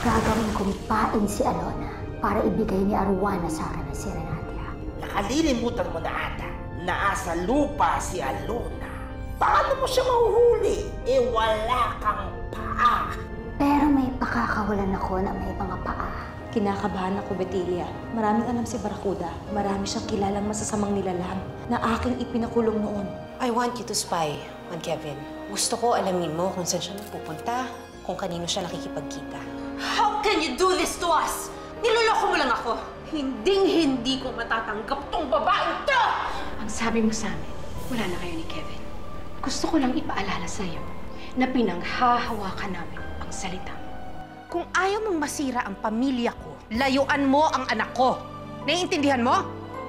Gagawin kong pain si Alona para ibigay ni Arwana sa akin ang Serenatia. Nakalilimutan mo na ata na asa lupa si Alona. Paano mo siya mahuhuli? Wala kang paa. Pero may pakakawalan ako na may mga paa. Kinakabahan ako, Betelia. Maraming alam si Barracuda. Marami siyang kilalang masasamang nilalang na aking ipinakulong noon. I want you to spy on Kevin. Gusto ko alamin mo kung saan siya pupunta, kung kanino siya nakikipagkita. How can you do this to us? Niloloko mo lang ako. Hinding-hindi ko matatanggap tong babaeng to! Ang sabi mo sa amin, wala na kayo ni Kevin. Gusto ko lang ipaalala sa'yo na pinanghahawakan namin ang salita. Kung ayaw mong masira ang pamilya ko, layuan mo ang anak ko. Naiintindihan mo?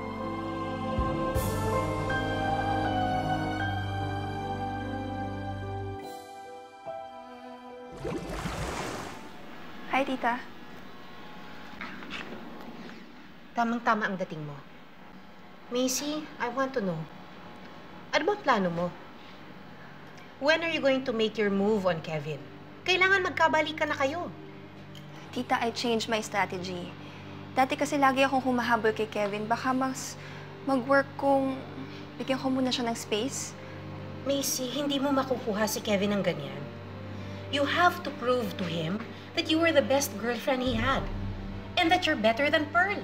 Hi, Tita. Tamang-tama ang dating mo. Macy, I want to know. Ano bang plano mo? When are you going to make your move on Kevin? Kailangan magkabalikan na kayo. Tita, I changed my strategy. Dati kasi lagi akong humahabol kay Kevin. Baka mas mag-work kung bigyan ko muna siya ng space. Macy, hindi mo makukuha si Kevin ng ganyan. You have to prove to him that you were the best girlfriend he had. And that you're better than Pearl.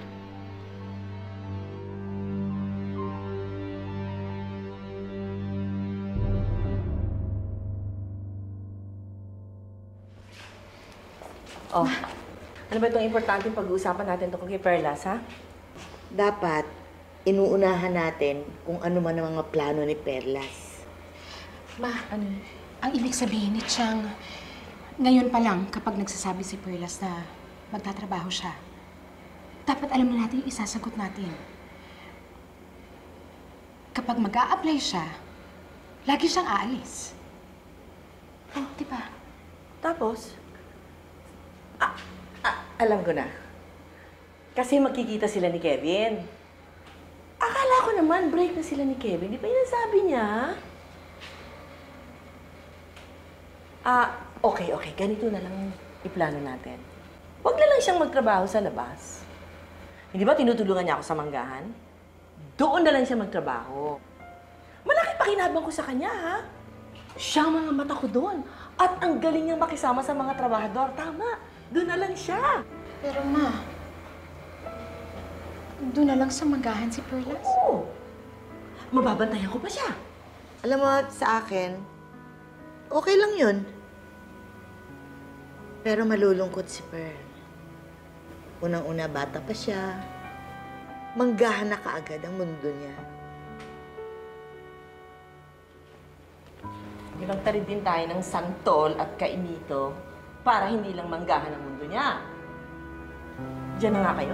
Oh, ano ba itong importanteng pag-uusapan natin tungkol kay Perlas, ha? Dapat, inuunahan natin kung ano man ang mga plano ni Perlas. Ma, ano? Ang ibig sabihin ni Chang, ngayon pa lang kapag nagsasabi si Perlas na magtatrabaho siya, dapat alam na natin yung isasagot natin. Kapag mag-a-apply siya, lagi siyang aalis. Oh, di ba? Tapos? Alam ko na. Kasi magkikita sila ni Kevin. Akala ko naman break na sila ni Kevin. Di ba yun ang sabi niya? Okay. Ganito na lang iplano natin. Huwag na lang siyang magtrabaho sa labas. Hindi ba tinutulungan niya ako sa manggahan? Doon na lang siya magtrabaho. Malaki pakinabang ko sa kanya, ha? Siya ang mga mata ko doon. At ang galing niyang makisama sa mga trabahador. Tama. Doon na lang siya. Pero ma, doon na lang sa magahan si Perlas? Oo. Mababantayan ko pa siya. Alam mo, sa akin, okay lang yun. Pero malulungkot si Pearl. Unang-una, bata pa siya. Manggahan na kaagad ang mundo niya. Magtari din tayo ng santol at kainito para hindi lang manggahan ang mundo niya. Diyan na nga kayo.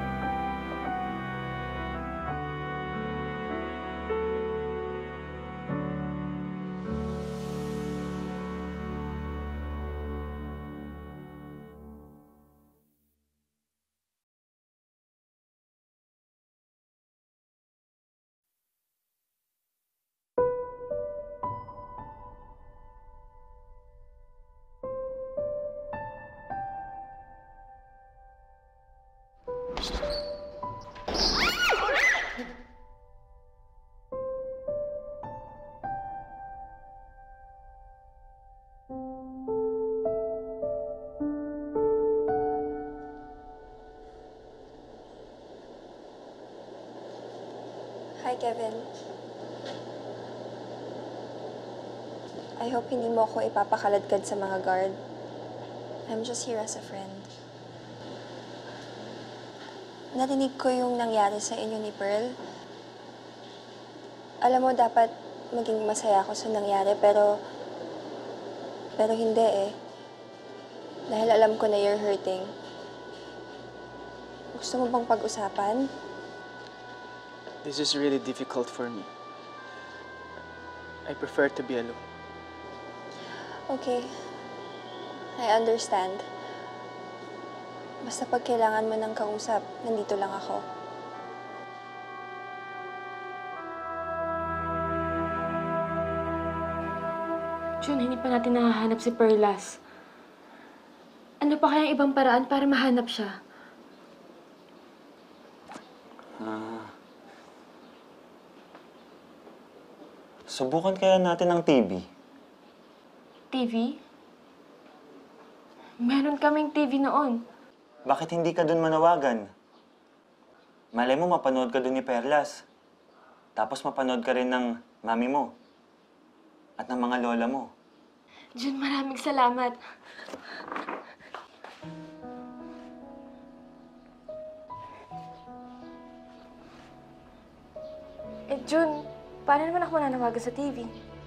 Hi, Kevin. I hope hindi mo ako ipapakaladkad sa mga guard. I'm just here as a friend. Narinig ko yung nangyari sa inyo ni Pearl. Alam mo, dapat maging masaya ako sa nangyari, pero hindi eh. Dahil alam ko na you're hurting. Gusto mo bang pag-usapan? This is really difficult for me. I prefer to be alone. Okay. I understand. Basta pag kailangan mo ng kausap, nandito lang ako. Jun, hindi pa natin nakahanap si Perlas. Ano pa kayang ibang paraan para mahanap siya? Subukan kaya natin ang TV. TV? Meron kaming TV noon. Bakit hindi ka dun manawagan? Malay mo, mapanood ka dun ni Perlas. Tapos mapanood ka rin ng mami mo. At ng mga lola mo. Jun, maraming salamat. Jun, paano naman ako mananawagan sa TV?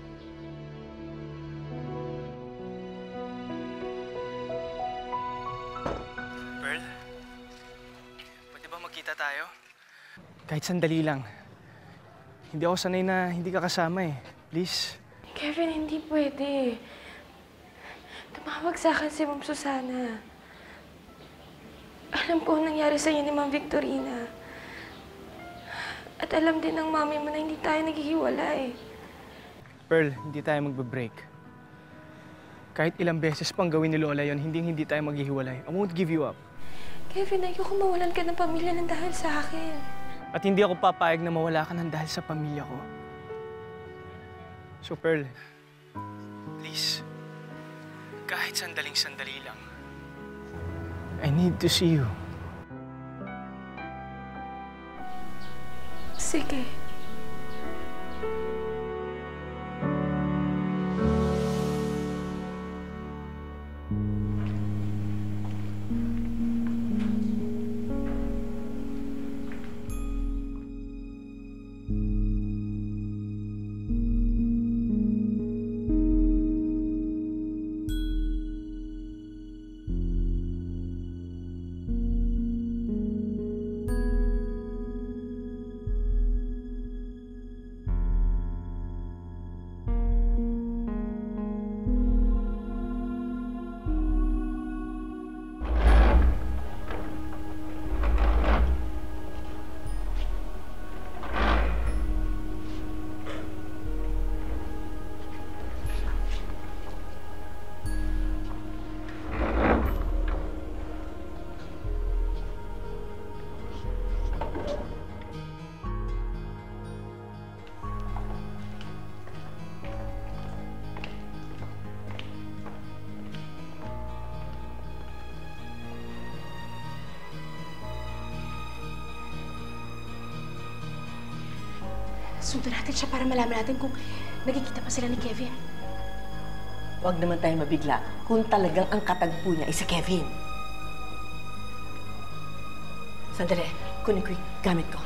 Pearl, pwede ba magkita tayo? Kahit sandali lang. Hindi ako sanay na hindi ka kasama eh. Please. Kevin, hindi pwede. Tumawag sa akin si Ma'am Susana. Alam ko ang nangyari sa inyo ni Ma'am Victorina. At alam din ng mami mo na hindi tayo naghihiwalay. Pearl, hindi tayo magbe-break. Kahit ilang beses pang gawin ni Lola yon, hindi tayo maghihiwalay. I won't give you up. Kevin, ayoko mawalan ka ng pamilya ng dahil sa akin. At hindi ako papayag na mawala ka ng dahil sa pamilya ko. So, Pearl, please, kahit sandaling-sandali lang, I need to see you. Sige. Sundan natin siya para malaman natin kung nagkikita pa sila ni Kevin. Huwag naman tayo mabigla kung talagang ang katagpo niya ay si Kevin. Sandali, kunin ko yung gamit ko.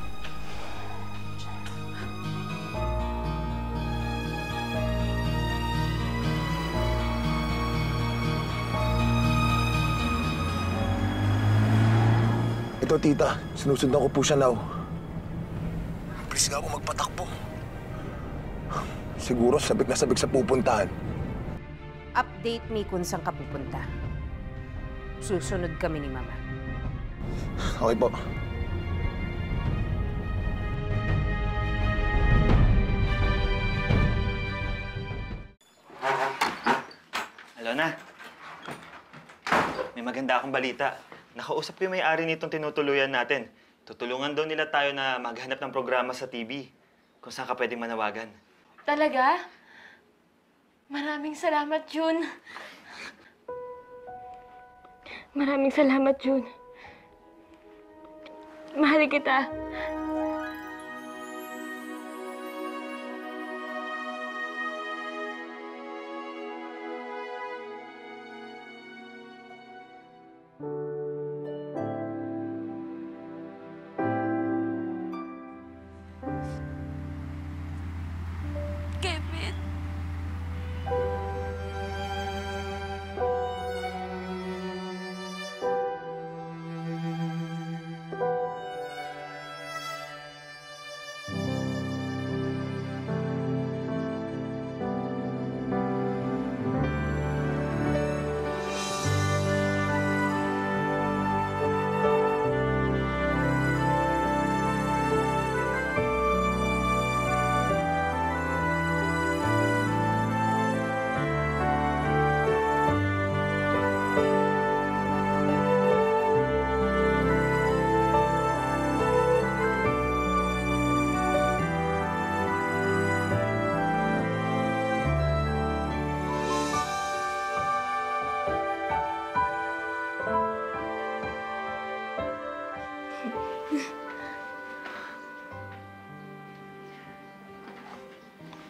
Ito, tita. Sinusundan ko po siya now. Please nga ako magpatakbo. Siguro sabik na sabik sa pupuntahan. Update me kung saan ka pupunta. Susunod kami ni Mama. Okay po. Alona, may maganda akong balita. Nakausap ko yung may-ari nitong tinutuluyan natin. Tutulungan daw nila tayo na maghanap ng programa sa TV kung saan ka pwedeng manawagan. Talaga? Maraming salamat, Jun. Maraming salamat, Jun. Mahal kita. Kevin.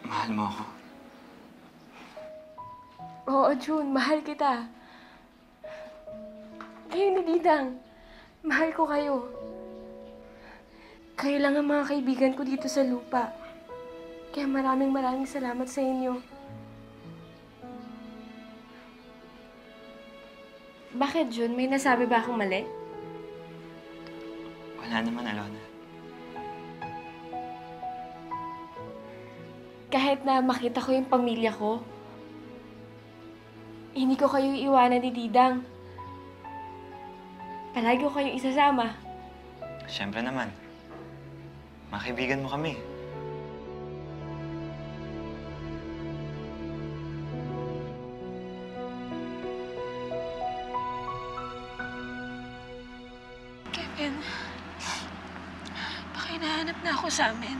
Mahal mo ako. Oo, June, mahal kita. Kayo ni Didang, mahal ko kayo. Kayo lang ang mga kaibigan ko dito sa lupa. Kaya maraming salamat sa inyo. Bakit, June? May nasabi ba akong mali? Wala naman, Alona. Kahit na makita ko yung pamilya ko, hindi ko kayo iwanan ni Didang. Palagi ko kayong isasama. Siyempre naman. Mga kaibigan mo kami. Kevin, baka hinahanap na ako sa amin.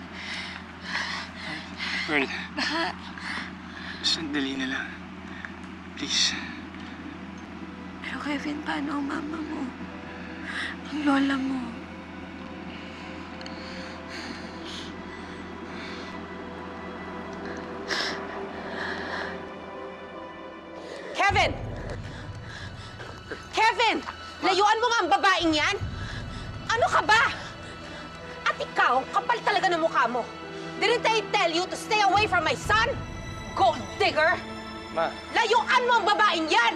Pearl, Baka... sandali na lang. Please. Pero Kevin, paano ang mama mo? Ang lola mo? Kevin! Kevin! Layuan mo nga ang babaeng yan! Ano ka ba? At ikaw, kapal talaga ng mukha mo. Didn't I tell you to stay away from my son? Gold digger! Ma. Layuan mo ang babaeng yan!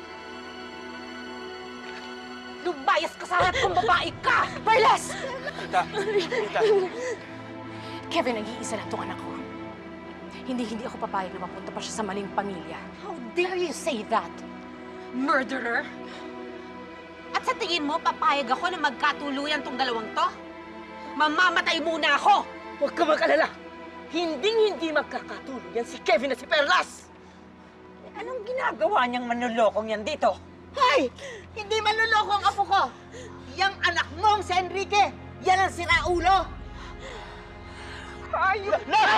Lumayas ka sa harap kong babae ka! Perlas! Tita. Tita. Kevin, nag-iisa lang tong anak ko. Hindi ako papayag na mapunta pa siya sa maling pamilya. How dare you say that? Murderer? At sa tingin mo, papayag ako na magkatuluyan tong dalawang to? Mamamatay muna ako! Huwag ka mag-alala. Hinding-hindi magkakatuluyan si Kevin at si Perlas. Anong ginagawa niyang manlolokong yan dito? Hay! Hindi manloloko ang apo ko. Yang anak mong si Enrique. Yan ang siraulo. Ayun!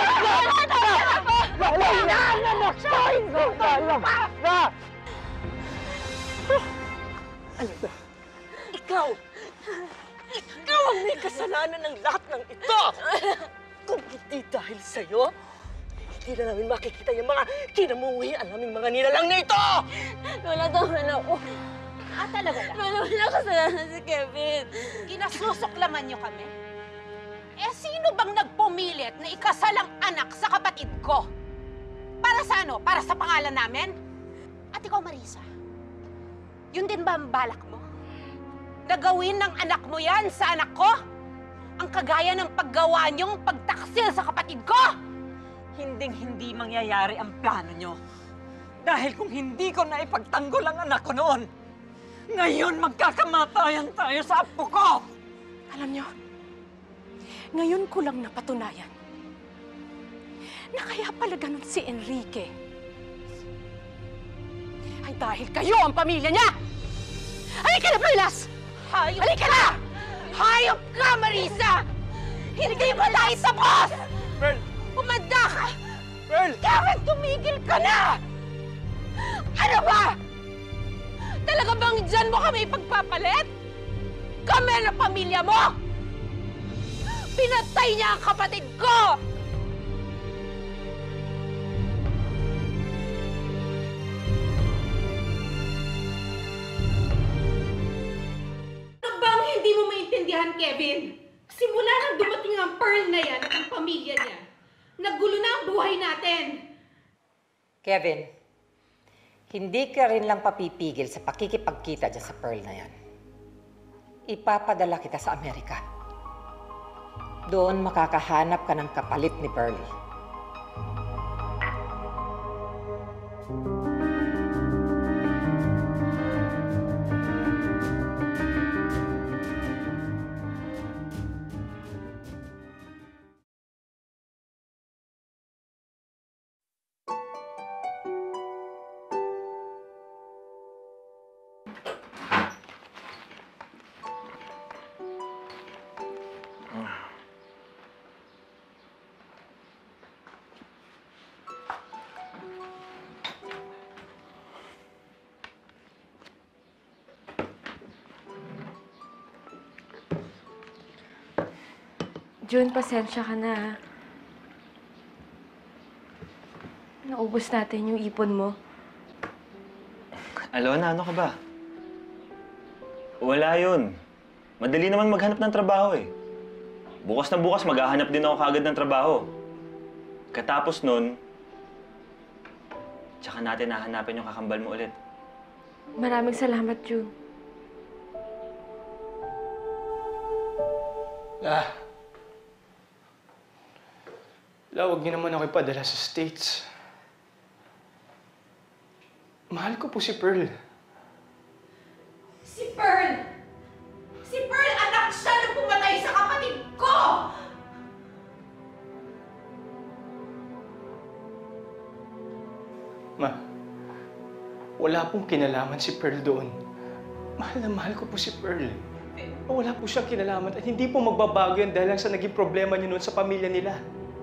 Ikaw! Ikaw ang may kasalanan ng lahat ng ito! Kung hindi dahil sa'yo, hindi na namin makikita yung mga kinamuhian naming mga nilalang na ito! Lola, tama na po. Ah, talaga lang? Lola, wala kasalanan si Kevin. Kinasusuklaman niyo kami? Eh, sino bang nagpumilit na ikasalang anak sa kapatid ko? Para sa ano? Para sa pangalan namin? At ikaw, Marisa, yun din ba ang balak mo? Nagawin ng anak mo yan sa anak ko? Ang kagaya ng paggawa niyong pagtaksil sa kapatid ko? Hinding-hindi mangyayari ang plano niyo. Dahil kung hindi ko na ipagtanggol ang anak ko noon, ngayon magkakamatayan tayo sa apo ko! Alam niyo, ngayon ko lang napatunayan na kaya pala ganun si Enrique ay dahil kayo ang pamilya niya! Halika na, Perlas! Halika na! Hayop ka, Marisa! Hindi mo tayo tapos! Pearl! Umanda ka! Pearl! Kevin, tumigil ka na! Ano ba? Talaga bang dyan mo kami ipagpapalit? Kami na pamilya mo! Pinatay niya ang kapatid ko! Ano bang hindi mo maintindihan, Kevin? Simula nang dumating ang Pearl na yan at ang pamilya niya, naggulo na ang buhay natin. Kevin, hindi ka rin lang papipigil sa pakikipagkita dyan sa Pearl na yan. Ipapadala kita sa Amerika. Doon makakahanap ka ng kapalit ni Pearlie. June, pasensya ka na. naubos natin yung ipon mo. Alona, ano ka ba? Wala yun. Madali naman maghanap ng trabaho eh. Bukas na bukas, maghahanap din ako kaagad ng trabaho. Katapos nun, tsaka natin hahanapin yung kakambal mo ulit. Maraming salamat, June. Huwag niyo naman ako ipadala sa States. Mahal ko po si Pearl. Si Pearl! Si Pearl, anak siya na pumatay sa kapatid ko! Ma, wala pong kinalaman si Pearl doon. Mahal na mahal ko po si Pearl. Wala po siyang kinalaman at hindi po magbabago yan dahil lang sa naging problema niyo noon sa pamilya nila.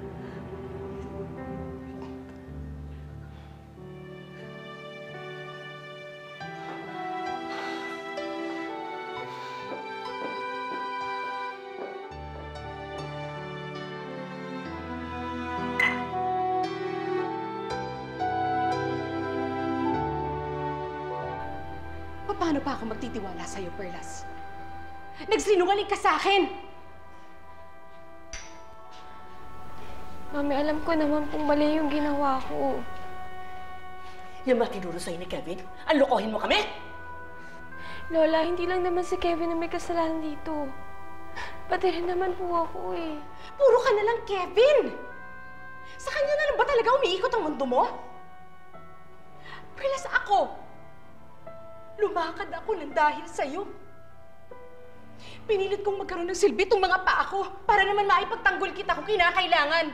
Paano pa ako magtitiwala sa'yo, Perlas? Nagsinungaling ka sa akin! Mami, alam ko naman pong mali yung ginawa ko. Yan ba tinuro sa'yo ni Kevin? Ang lokohin mo kami? Lola, hindi lang naman si Kevin na may kasalanan dito. Pati rin naman po ako eh. Puro ka na lang, Kevin! Sa kanya na lang ba talaga umiikot ang mundo mo? Perlas, ako! Lumakad ako ng dahil sa'yo. Pinilit kong magkaroon ng silbi itong mga paa ko para naman maipagtanggol kita kung kinakailangan.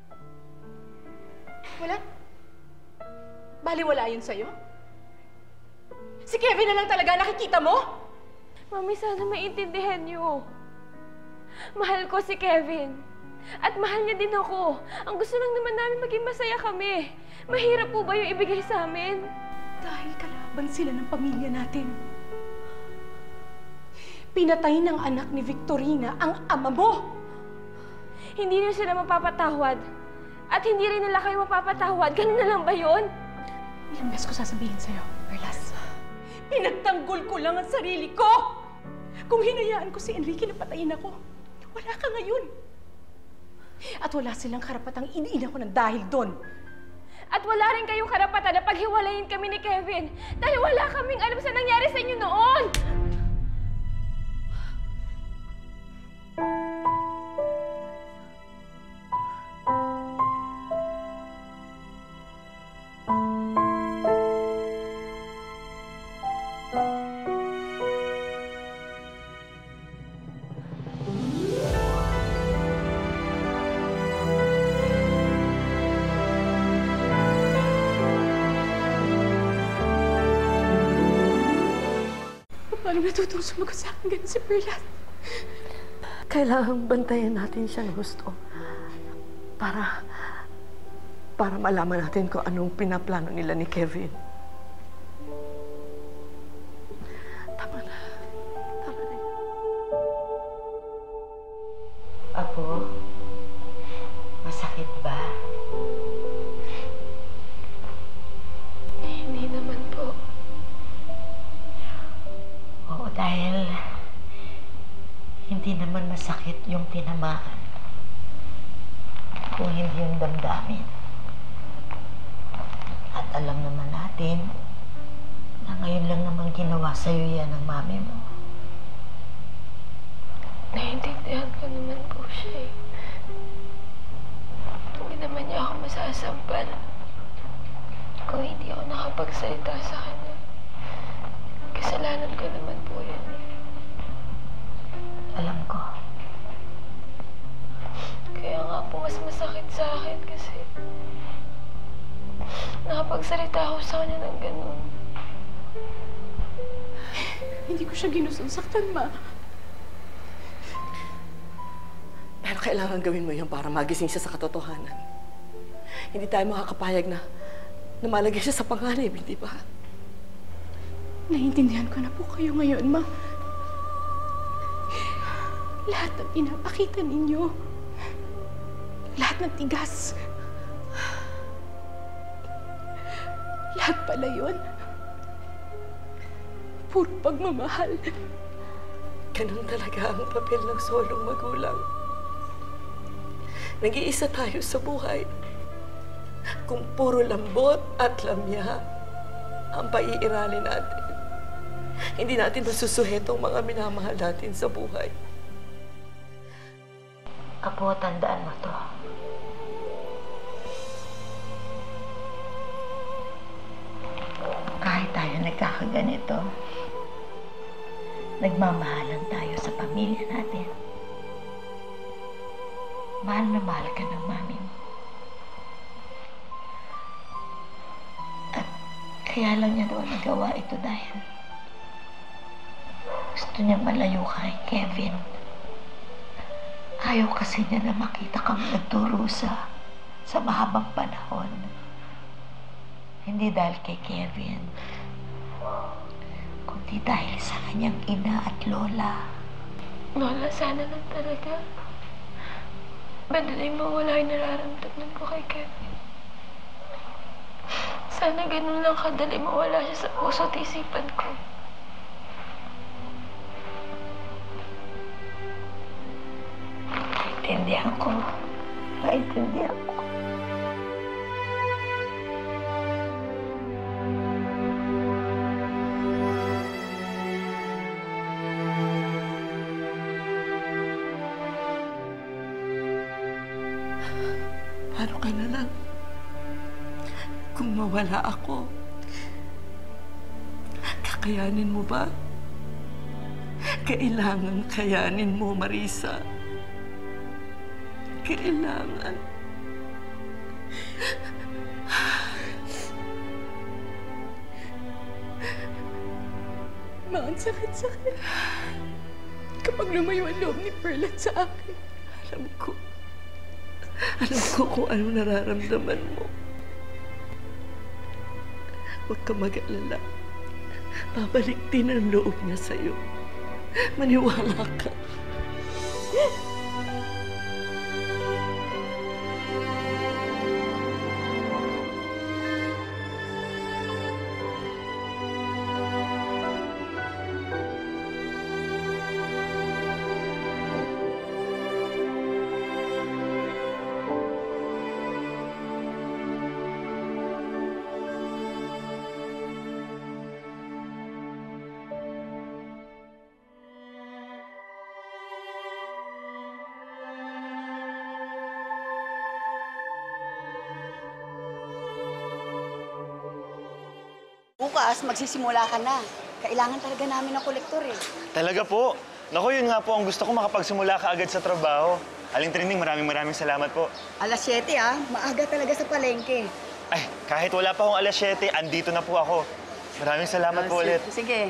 Wala? Baliwala yun sa'yo? Si Kevin na lang talaga nakikita mo? Mami, sana maintindihan niyo. Mahal ko si Kevin. At mahal niya din ako. Ang gusto lang naman namin maging masaya kami. Mahirap po ba yung ibigay sa amin? Dahil kalaban sila ng pamilya natin. Pinatay ng anak ni Victorina ang ama mo! Hindi niyo sila mapapatawad. At hindi rin nila kayo mapapatawad. Ganun na lang ba yun? Ilang beses ko sasabihin sa'yo, Perlas. Pinagtanggol ko lang ang sarili ko! Kung hinayaan ko si Enrique na patayin ako, wala ka ngayon. At wala silang karapatang iniin ako ng dahil doon. At wala rin kayong karapatan na paghiwalayin kami ni Kevin dahil wala kaming alam sa nangyari sa inyo noon! Paano natutong sumagot sa akin ganun si Perlas? Kailangang bantayan natin siya ng gusto. Para malaman natin kung anong pinaplano nila ni Kevin. Tama na. Tama na. Apo, masakit ba? Hindi naman po. Oo, dahil hindi naman masakit yung tinamaan. Kung hindi yung damdamin. At alam naman natin na ngayon lang naman ginawa sa'yo yan ng mami mo. Naiintindihan ko naman po siya eh. Hindi naman niya ako masasampal kung hindi ako nakapagsalita sa kanya. Kasalanan ko naman po yun eh. Alam ko. Kaya nga po mas masakit sa akin kasi nakapagsalita ako sa kanya ng ganun. Hindi ko siya ginusonsaktan, Ma. Pero kailangan gawin mo yun para magising siya sa katotohanan. Hindi tayo makakapayag na malagay siya sa panganib, hindi ba? Naiintindihan ko na po kayo ngayon, Ma. Lahat ng pinapakita ninyo, lahat ng tigas, Lahat pala yun. Puro pagmamahal. Ganun talaga ang papel ng solong magulang. Nag-iisa tayo sa buhay. Kung puro lambot at lamya ang paiiralin natin, hindi natin masusuheto ang mga minamahal natin sa buhay. Apo, tandaan mo to. Kahit tayo nagkakaganito, nagmamahalan tayo sa pamilya natin. Mahal na mahal ka ng mami mo. At kaya lang niya daw nagawa ito dahil gusto niya malayo ka kay Kevin. Ayaw kasi niya na makita kang nagdurusa sa mahabang panahon. Hindi dahil kay Kevin, kundi dahil sa kanyang ina at lola. Lola, sana lang talaga. Madaling mawala yung nararamdaman ko kay Kevin. Sana ganun lang kadali mawala siya sa puso at isipan ko. Naintindihan ko. Naintindihan ko. Paano ka na lang? Kung mawala ako, kakayanin mo ba? Kailangan kayanin mo, Marisa. Kailangan. Ma, ang sakit-sakit. Kapag lumayo ang loob ni Perlat sa akin. Alam ko. Alam ko kung ano nararamdaman mo. Huwag ka mag-alala. Babalik din ang loob niya sa'yo. Maniwala ka. Bukas, magsisimula ka na. Kailangan talaga namin ng kolektor eh. Talaga po. Naku, yun nga po ang gusto ko makapagsimula ka agad sa trabaho. Aling Trinding, maraming salamat po. Alas 7 ah, maaga talaga sa palengke. Ay, kahit wala pa akong alas 7, andito na po ako. Maraming salamat po ulit. Sige.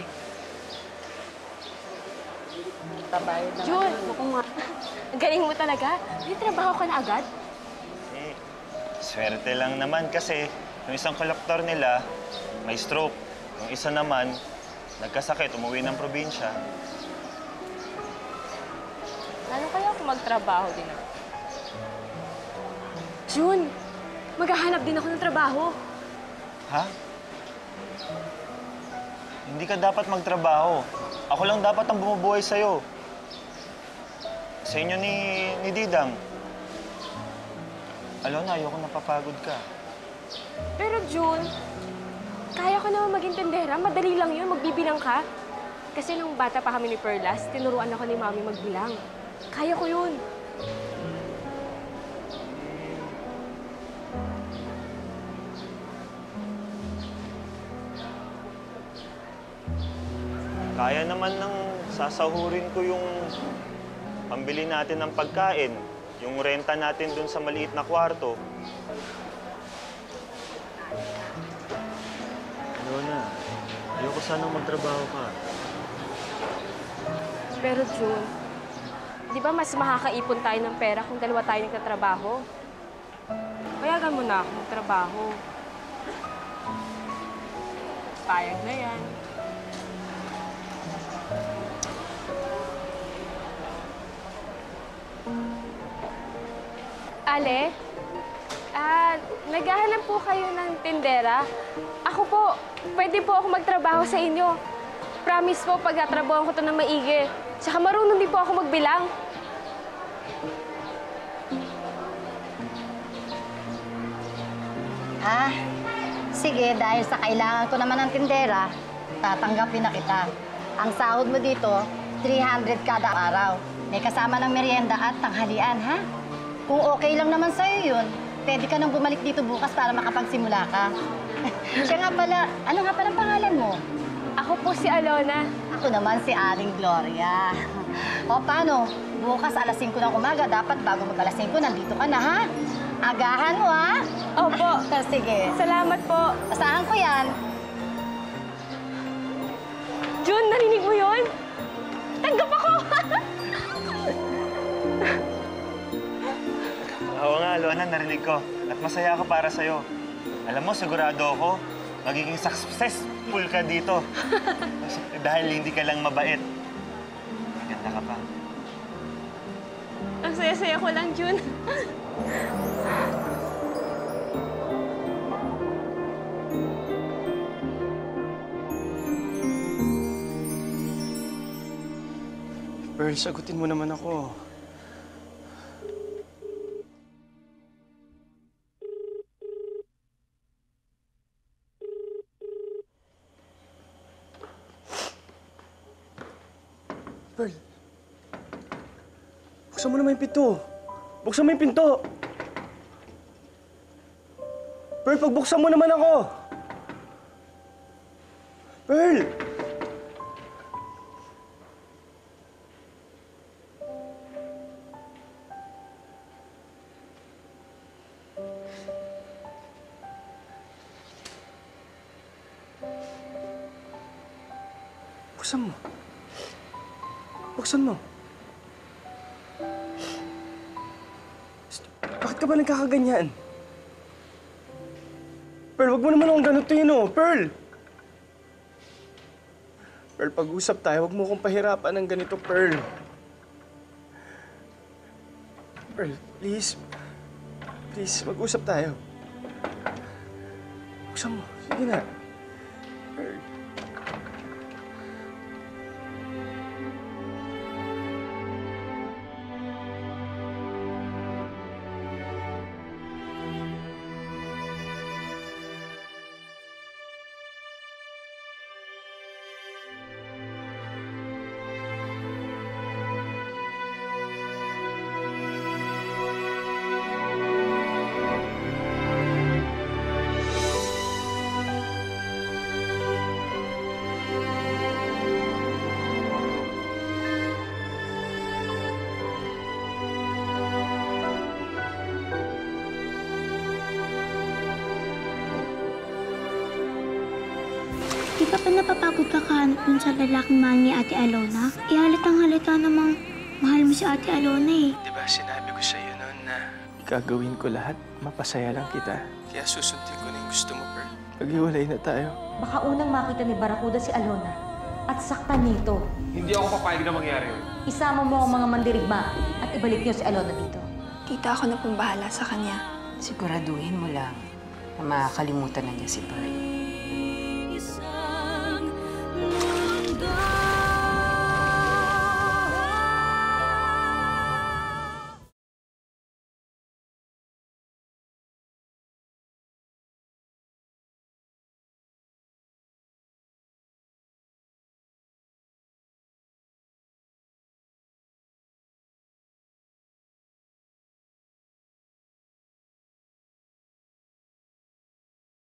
Tabayad na. Jun, ang galing mo talaga. May trabaho ka na agad? Eh, swerte lang naman kasi yung isang kolektor nila, may stroke. Yung isa naman, nagkasakit, umuwi ng probinsya. Ano kaya kung magtrabaho din ako? Jun, maghahanap din ako ng trabaho. Ha? Hindi ka dapat magtrabaho. Ako lang dapat ang bumubuhay sa'yo. Sa inyo ni Didang. Alam na, ayoko napapagod ka. Pero Jun, kaya ko naman maging tendera. Madali lang yun, magbibilang ka. Kasi nung bata pa kami ni Perlas, tinuruan ako ni Mami magbilang. Kaya ko yun. Kaya naman nang sasahurin ko yung pambili natin ng pagkain, yung renta natin dun sa maliit na kwarto. Lona, ayoko sanang magtrabaho ka. Pero Jun, di ba mas makakaipon tayo ng pera kung dalawa tayo nagtatrabaho? Payagan mo na ako magtrabaho. Payag na yan. Ale? Naghahanap po kayo ng tindera? Ako po, pwede po ako magtrabaho sa inyo. Promise po, pagtatrabahoan ko to ng maigi. Tsaka marunong din po ako magbilang. Sige, dahil sa kailangan ko naman ng tindera, tatanggapin na kita. Ang sahod mo dito, 300 kada araw. May kasama ng merienda at tanghalian, ha? Kung okay lang naman sa'yo yun, pwede ka nang bumalik dito bukas para makapagsimula ka. Siya nga pala, ano nga palang pangalan mo? Ako po si Alona. Ako naman si Aling Gloria. O paano? Bukas alas 5 ng umaga, dapat bago mag alas 5, nandito ka na, ha? Agahan mo, ha? Opo. Sige. Salamat po. Asahan ko yan. Jun, narinig mo yun? Tanggap ako! Oo nga, Alona, narinig ko. At masaya ako para sa'yo. Alam mo, sigurado ako, magiging successful ka dito. Dahil hindi ka lang mabait. Maganda ka pa. Ang saya-saya ko lang, Jun. Pearl, sagutin mo naman ako. Pearl. Buksan mo naman yung pinto. Buksan mo yung pinto. Pearl, pagbuksan mo naman ako. Pearl! Buksan mo. Buksan mo. Bakit ka ba nagkakaganyan? Pearl, wag mo naman akong ganutin, oh. Pearl! Pearl, pag-usap tayo. Wag mo akong pahirapan ng ganito, Pearl. Pearl, please. Please, mag-usap tayo. Buksan mo. Sige na. Pearl. Di ka pa napapagod kakahanap dun sa lalaking mahal ni Ate Alona? Halata namang mahal mo si Ate Alona eh. Diba sinabi ko sa'yo noon na gagawin ko lahat, mapasaya lang kita. Kaya susundin ko na yung gusto mo, Pearl. Pag-iwalay na tayo. Baka unang makita ni Barracuda si Alona at saktan nito. Hindi ako papayag na mangyari yun. Isama mo ang mga mandirigma at ibalik niyo si Alona dito. Tita, ako na pong bahala sa kanya. Siguraduhin mo lang na makakalimutan na niya si Pearl.